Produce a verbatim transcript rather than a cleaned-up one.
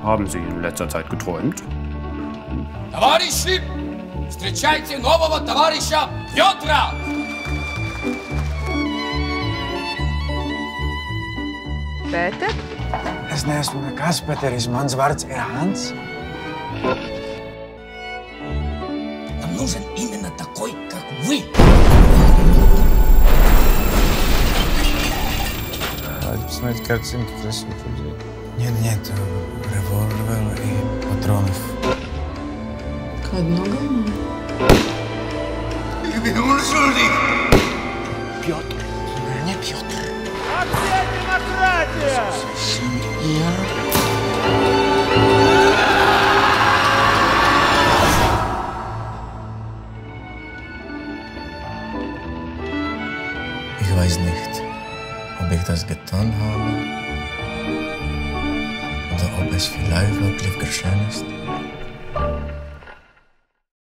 Haben Sie in letzter Zeit geträumt? Товарищи, встречайте нового товарища Петра! Pēter? Es neesmu nekas, Pēteris, mans vārds ir Hans. Нам нужен именно такой, как вы. Давайте посмотреть картинки красивых людей. Нет, нет, револьвер и патронов. Kāda nogalināja? Петр, не Петр. Опять демократия! Ich weiß nicht, ob ich das getan habe oder ob es vielleicht wirklich geschehen ist.